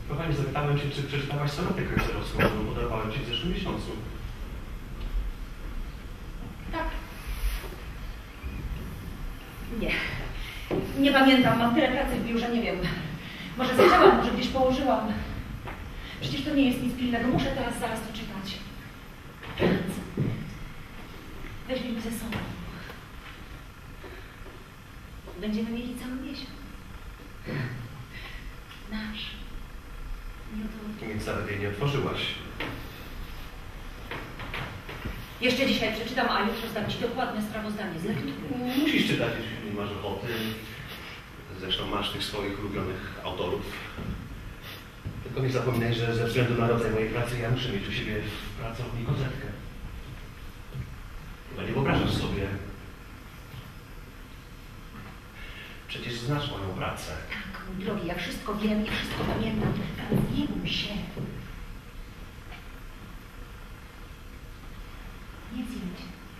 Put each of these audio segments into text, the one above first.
Kochanie, zapytałem cię, czy przeczytałaś sonatę krajserowską, którą podarowałem ci w zeszłym miesiącu. Tak. Nie. Nie pamiętam, mam tyle pracy w biurze, nie wiem. Może zaczęłam, może gdzieś położyłam. Przecież to nie jest nic pilnego, muszę teraz zaraz to czytać. Weźmie mnie ze sobą. Będziemy mieli cały miesiąc. Nasz. Miodowy. Nic nawet jej nie otworzyłaś. Jeszcze dzisiaj przeczytam, a jutro zdam ci dokładne sprawozdanie z lektury. Musisz czytać, jeśli nie masz ochoty. Zresztą masz tych swoich ulubionych autorów. Tylko nie zapominaj, że ze względu na rodzaj mojej pracy ja muszę mieć u siebie w pracowni kozetkę. Chyba nie wyobrażasz sobie. Przecież znasz moją pracę. Tak, mój drogi, ja wszystko wiem i wszystko pamiętam, ale nie bój się. Nie zjedź.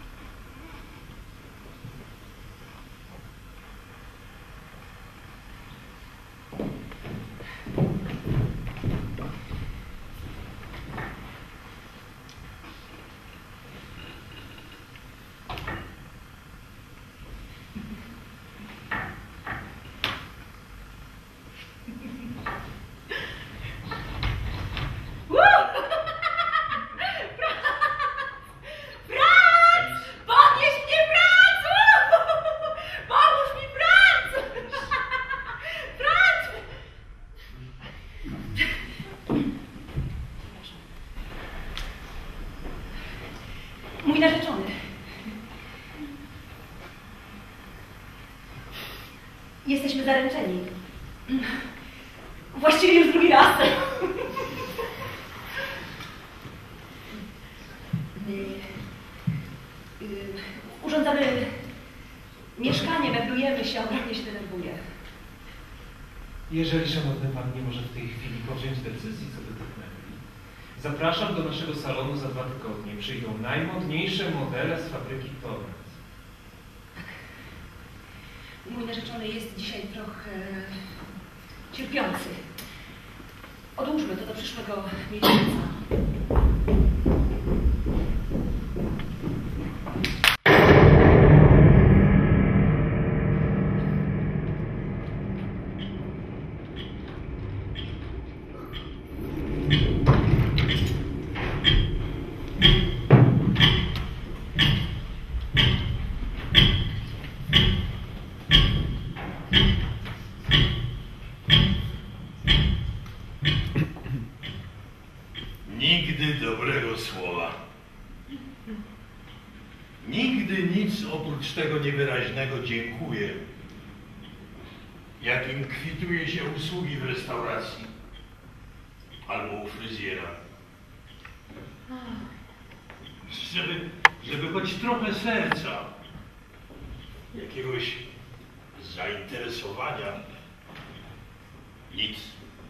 Mój narzeczony. Jesteśmy zaręczeni. Właściwie już drugi raz. Urządzamy mieszkanie, meblujemy się, ogromnie się denerwuje. Jeżeli szanowny pan nie może w tej chwili podjąć decyzji co do tych mebli, zapraszam do naszego salonu za 2 tygodnie. Przyjdą najmodniejsze modele z fabryki Torrens. Mój narzeczony jest dzisiaj trochę cierpiący. Odłóżmy to do przyszłego miesiąca. Nigdy dobrego słowa. Nigdy nic oprócz tego niewyraźnego dziękuję, jakim kwituje się usługi w restauracji albo u fryzjera. Żeby choć trochę serca, jakiegoś zainteresowania, nic.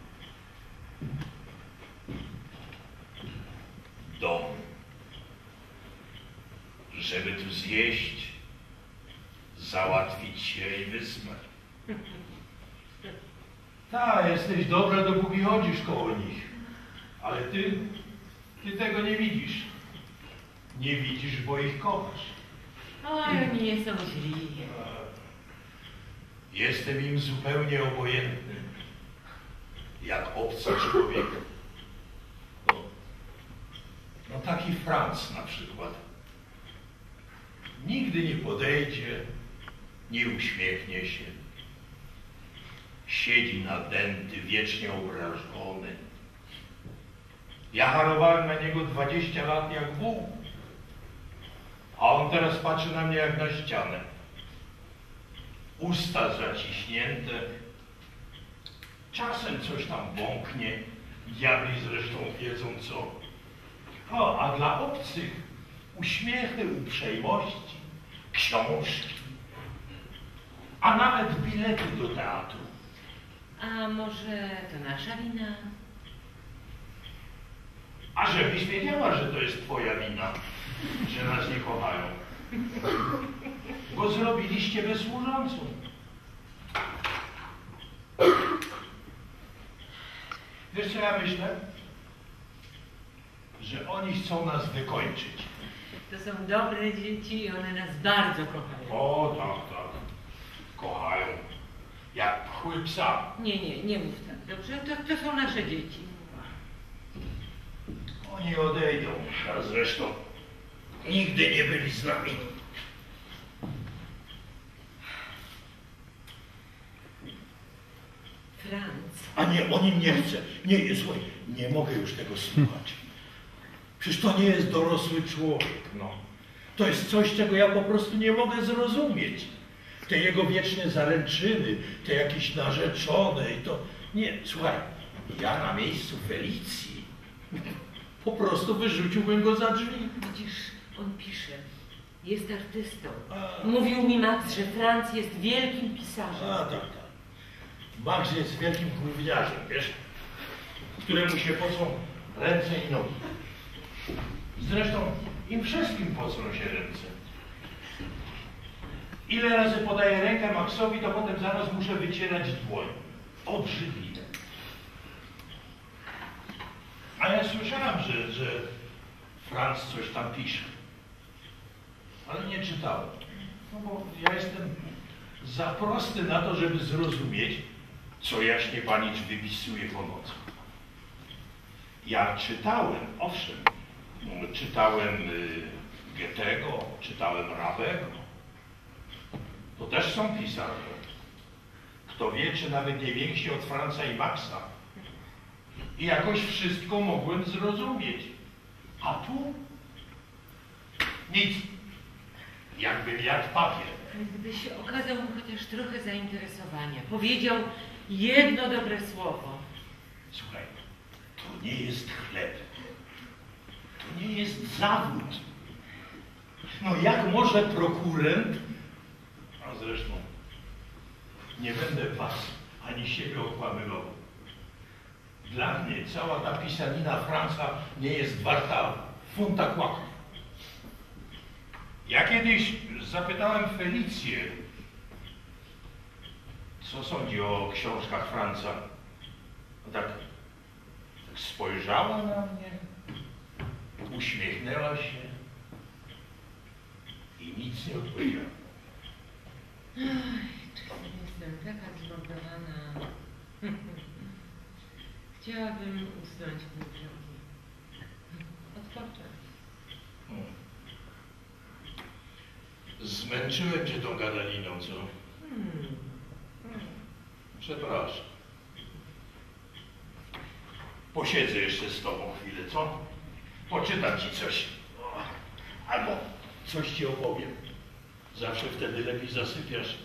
Dom, żeby tu zjeść, załatwić się i wysłać. Tak, jesteś dobra, dopóki chodzisz koło nich, ale ty tego nie widzisz. Nie widzisz, bo ich kochasz. Oj, oni nie są źli. Jestem im zupełnie obojętny, jak obcy człowiek. No taki Franz na przykład. Nigdy nie podejdzie, nie uśmiechnie się. Siedzi nadęty, wiecznie obrażony. Ja harowałem na niego 20 lat jak wół, a on teraz patrzy na mnie jak na ścianę. Usta zaciśnięte, czasem coś tam bąknie, diabli zresztą wiedzą co. O, a dla obcych uśmiechy, uprzejmości, książki, a nawet bilety do teatru. A może to nasza wina? A żebyś wiedziała, że to jest twoja wina, że nas nie kochają. Bo zrobiliście mnie służącą. Wiesz co ja myślę? Że oni chcą nas wykończyć. To są dobre dzieci i one nas bardzo kochają. O, tak, tak. Kochają. Jak pchły psa. Nie mów tak, dobrze? To są nasze dzieci. Oni odejdą, a zresztą nigdy nie byli z nami. Franz. A nie, on im nie chce. Nie, słuchaj, nie mogę już tego słuchać. Przecież to nie jest dorosły człowiek, no. To jest coś, czego ja po prostu nie mogę zrozumieć. Te jego wieczne zaręczyny, te jakieś narzeczone i to... Nie, słuchaj, ja na miejscu Felicji po prostu wyrzuciłbym go za drzwi. Widzisz, on pisze. Jest artystą. Mówił mi Max, że Franz jest wielkim pisarzem. A, tak, tak. Max jest wielkim gówniarzem, wiesz, któremu się pocą ręce i nogi. Zresztą im wszystkim pocą się ręce. Ile razy podaję rękę Maxowi, to potem zaraz muszę wycierać dłoń. Obrzydliwe. A ja słyszałem, że Franz coś tam pisze. Ale nie czytałem. No bo ja jestem za prosty na to, żeby zrozumieć, co jaśnie panicz wypisuje po nocach. Ja czytałem, owszem, czytałem Goethego, czytałem Rabego. To też są pisarze. Kto wie, czy nawet nie więksi od Franza i Maxa. I jakoś wszystko mogłem zrozumieć. A tu? Nic. Jakby jadł papier. Gdyby się okazał mu chociaż trochę zainteresowania, powiedział jedno dobre słowo. Słuchaj, to nie jest chleb. To nie jest zawód. No jak może prokurent, a zresztą nie będę was ani siebie okłamywał. Dla mnie cała ta pisanina Franza nie jest warta funta kłaków. Ja kiedyś zapytałem Felicję, co sądzi o książkach Franza. Tak spojrzała na mnie, uśmiechnęła się i nic nie odpowiedziała. Jestem taka zmordowana. Chciałabym usnąć w tym drogi. Odpocząć. Zmęczyłem cię tą gadaniną, co? Przepraszam. Posiedzę jeszcze z tobą chwilę, co? Poczytam ci coś. Albo coś ci opowiem. Zawsze wtedy lepiej zasypiasz.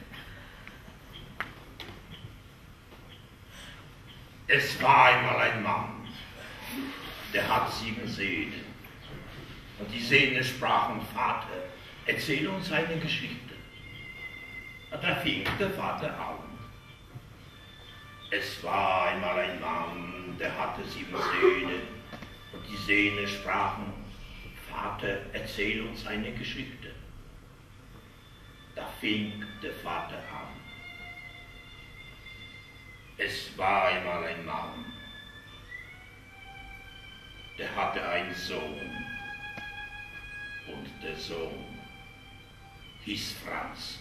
Es war einmal ein Mann, der hat 7 Söhne. Und die Söhne sprachen, Vater, erzähl uns eine Geschichte. Und da fing der Vater an. Es war einmal ein Mann, der hatte 7 Söhne. Und die Söhne sprachen, Vater, erzähl uns eine Geschichte. Da fing der Vater an. Es war einmal ein Mann, der hatte einen Sohn. Und der Sohn hieß Franz.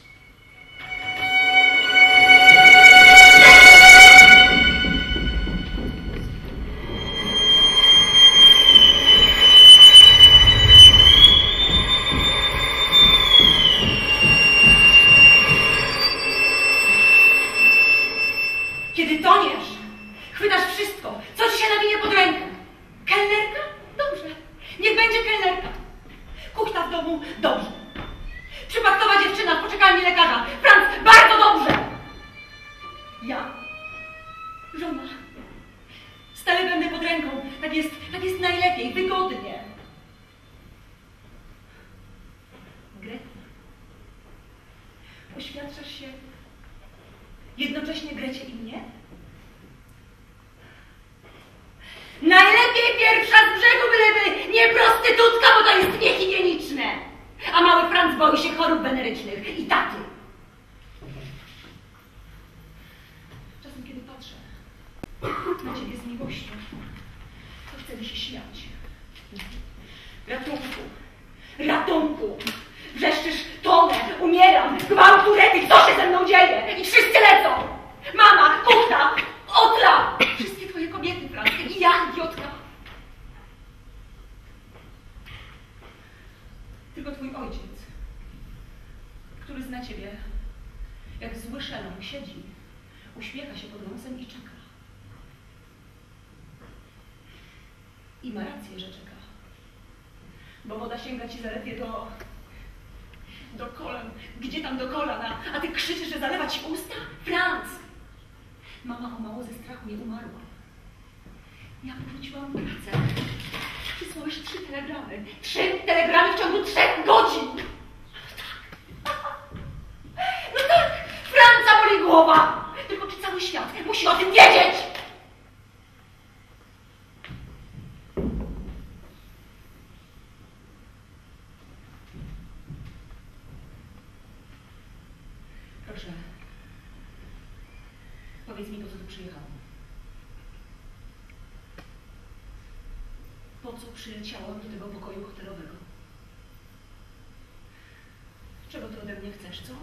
Kiedy toniesz, chwytasz wszystko, co ci się nawinie pod rękę. Kelnerka? Dobrze. Niech będzie kelnerka. Kuchta w domu? Dobrze. Przypadkowa dziewczyna w poczekalni lekarza? Franz, bardzo dobrze. Ja, żona, stale będę pod ręką. Tak jest najlepiej, wygodnie. Greta, poświadczasz się jednocześnie Grecie i mnie? Najlepiej pierwsza z brzegu, byleby nie prostytutka, bo to jest niehigieniczne. A mały Franz boi się chorób wenerycznych i taty. Czasem, kiedy patrzę na ciebie z miłością, chce mi się śmiać. Ratunku! Ratunku! Wrzeszczysz, tonę, umieram, gwałtu, rety, co się ze mną dzieje? I wszyscy lecą! Mama, kuchna, Otra! Wszystkie twoje kobiety, Franz, i ja, idiotka. Tylko twój ojciec, który zna ciebie, jak zły szelon, siedzi, uśmiecha się pod nosem i czeka. I ma rację, że czeka. Bo woda sięga ci zaledwie do kolan. Gdzie tam do kolana? A ty krzyczysz, że zalewa ci usta? Franz! Mama o mało ze strachu nie umarła. Ja porzuciłam pracę. Wysłałeś 3 telegramy. 3 telegramy w ciągu 3 godzin! No tak! Franza boli głowa! Tylko czy cały świat musi o tym wiedzieć? Proszę, powiedz mi, po co tu przyjechałam. Po co przyleciałam do tego pokoju hotelowego? Czego ty ode mnie chcesz, co?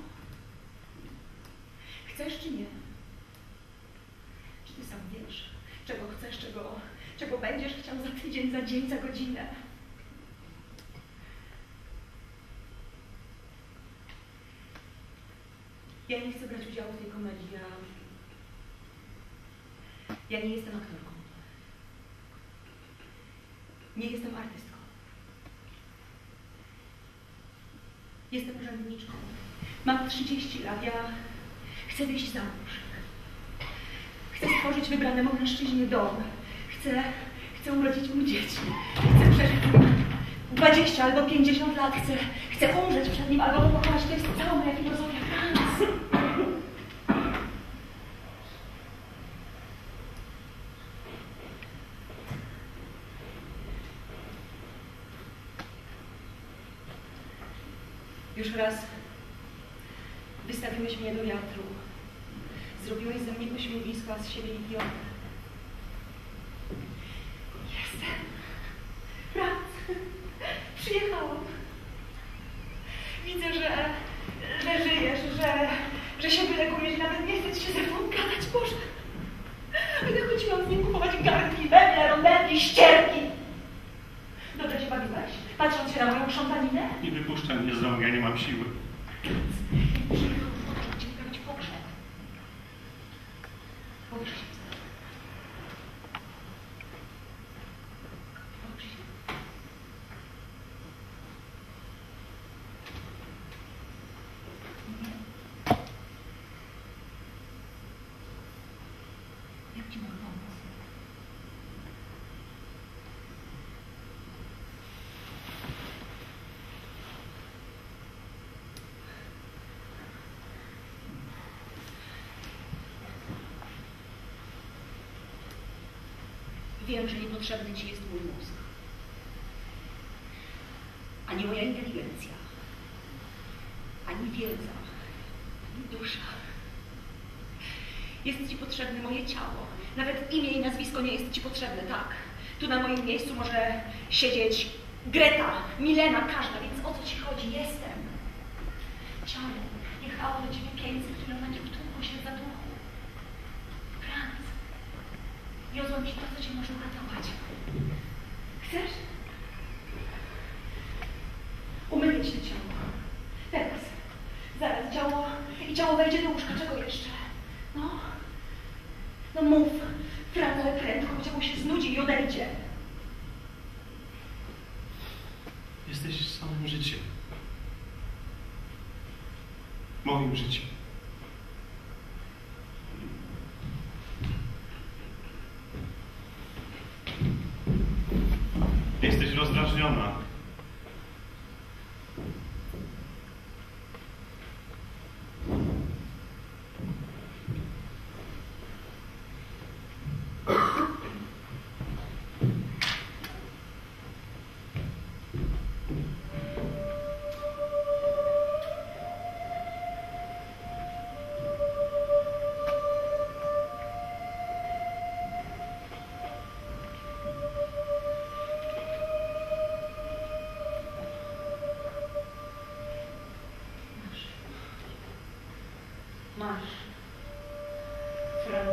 Chcesz czy nie? Czy ty sam wiesz, czego chcesz, czego będziesz chciał za tydzień, za dzień, za godzinę? Ja nie chcę brać udziału w tej komedii. Ja nie jestem aktorką. Nie jestem artystką. Jestem urzędniczką. Mam 30 lat. Ja chcę wyjść za mąż. Chcę stworzyć wybranemu mężczyźnie dom. Chcę urodzić mu dzieci. Chcę przeżyć 20 albo 50 lat. Chcę umrzeć przed nim albo mu pokochać. To jest cała moja filozofia. Franz! Już raz wystawiłeś mnie do wiatru. Zrobiłeś ze mnie pośmiewisko, a z siebie idiotę. Jestem. Franz, przyjechałam. Widzę, że żyjesz, że się wylegujesz, nawet nie chcesz się ze mną gadać, Boże. A ja chodziłam z nim kupować garnki, meble, rondelki, ścierki. Dobrze się bawiłeś? Patrząc się na moją krzątaninę? Nie wypuszczaj mnie z rąk, ja nie mam siły. Przyjechałam po to, żeby ci wyprawić pogrzeb. Połóż się. Połóż się. Nie. Jak ci mogę pomóc? Wiem, że niepotrzebny ci jest mój mózg. Ani moja inteligencja. Ani wiedza. Ani dusza. Jest ci potrzebne moje ciało. Nawet imię i nazwisko nie jest ci potrzebne, tak. Tu na moim miejscu może siedzieć Greta, Milena, każda, więc o co ci chodzi? Jestem. Ciało jechało do ciebie 500 kilometrów, tłukło się za duchu. Franz. Wiozłam ci to, co cię może uratować. Chcesz? Umyję ci to ciało. Teraz. Zaraz. Ciało wejdzie do łóżka. Czego jeszcze? No mów. Franz, ale prędko, bo ciało się znudzi i odejdzie. Jesteś samym życiem. Moim życiem. Jesteś rozdrażniona.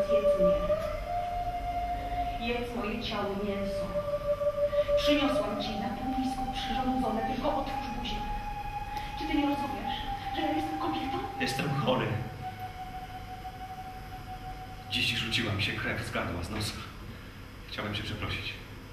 jedz mnie. Jedz moje ciało, mięso. Przyniosłam ci na półmisku przyrządzone, tylko otwórz buzię. Czy ty nie rozumiesz, że ja jestem kobietą? Jestem chory. Dziś rzuciła mi się krew z gardła, z nosa. Chciałem cię przeprosić.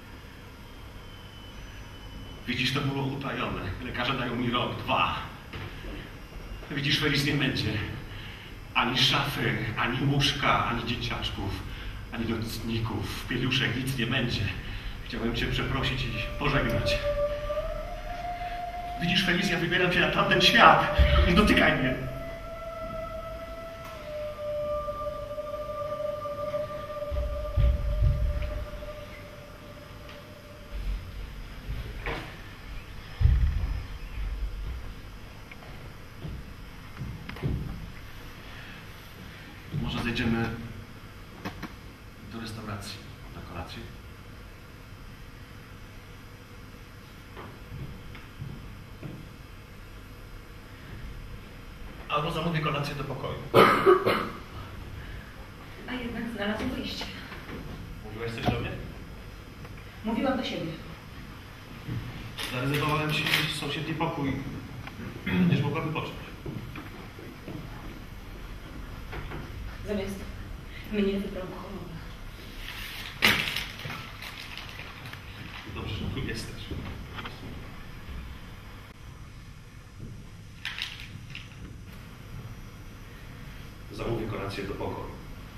Widzisz, to było utajone. Lekarze dają mi rok, 2. Widzisz, Felis, nie będzie ani szafy, ani łóżka, ani dzieciaczków, ani nocników, pieluszek, nic nie będzie. Chciałem cię przeprosić i pożegnać. Widzisz, Felis, ja wybieram cię na tamten świat. Nie dotykaj mnie. Może zejdziemy do restauracji na kolację? Albo zamówię kolację do pokoju. A jednak znalazł wyjście. Mówiłaś coś do mnie? Mówiłam do siebie. Zarezerwowałem ci sąsiedni pokój. Będziesz mogła wypocząć. Zamiast mnie wybrał chorobę. Dobrze, że tu jesteś. Zamówię kolację do pokoju.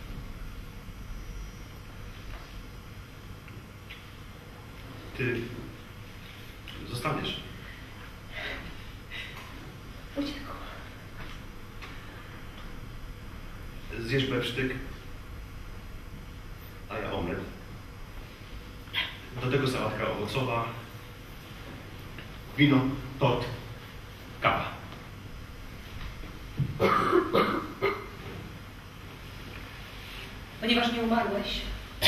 Ty zostaniesz. Uciekł. Zjesz bewsztyk, a ja omlet. Do tego sałatka owocowa, wino, tort, kawa. Ponieważ nie umarłeś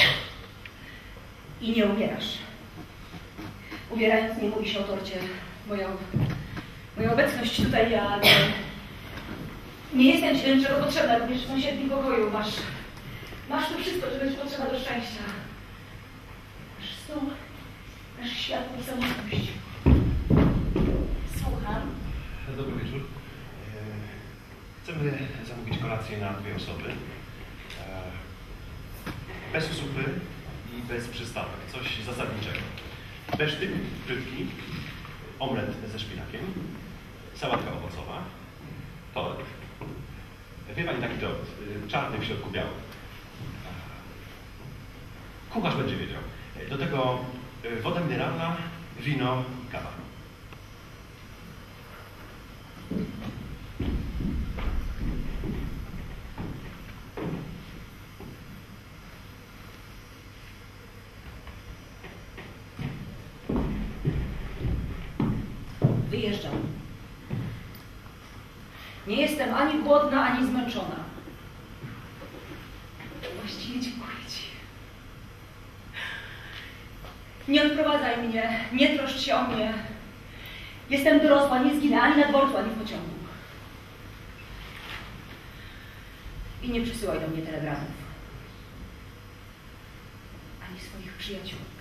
i nie umierasz. Umierając nie mówi się o torcie. Moja obecność tutaj, ja nie jestem ci do niczego potrzebna, również w sąsiednim pokoju masz tu wszystko, czego ci potrzeba do szczęścia. Masz stół, masz światło i samotność. Słucham. Dobry wieczór. Chcemy zamówić kolację na 2 osoby. Bez zupy i bez przystawek. Coś zasadniczego. Besztyk, rybki, omlet ze szpinakiem, sałatka owocowa, tort. Wie pani taki tort, czarny w środku biały. Kucharz będzie wiedział. Do tego woda mineralna, wino i kawa. Wyjeżdżam. Nie jestem ani głodna, ani zmęczona. Właściwie dziękuję ci. Nie odprowadzaj mnie, nie troszcz się o mnie. Jestem dorosła, nie zginę ani na dworcu, ani w pociągu. I nie przysyłaj do mnie telegramów. Ani swoich przyjaciół.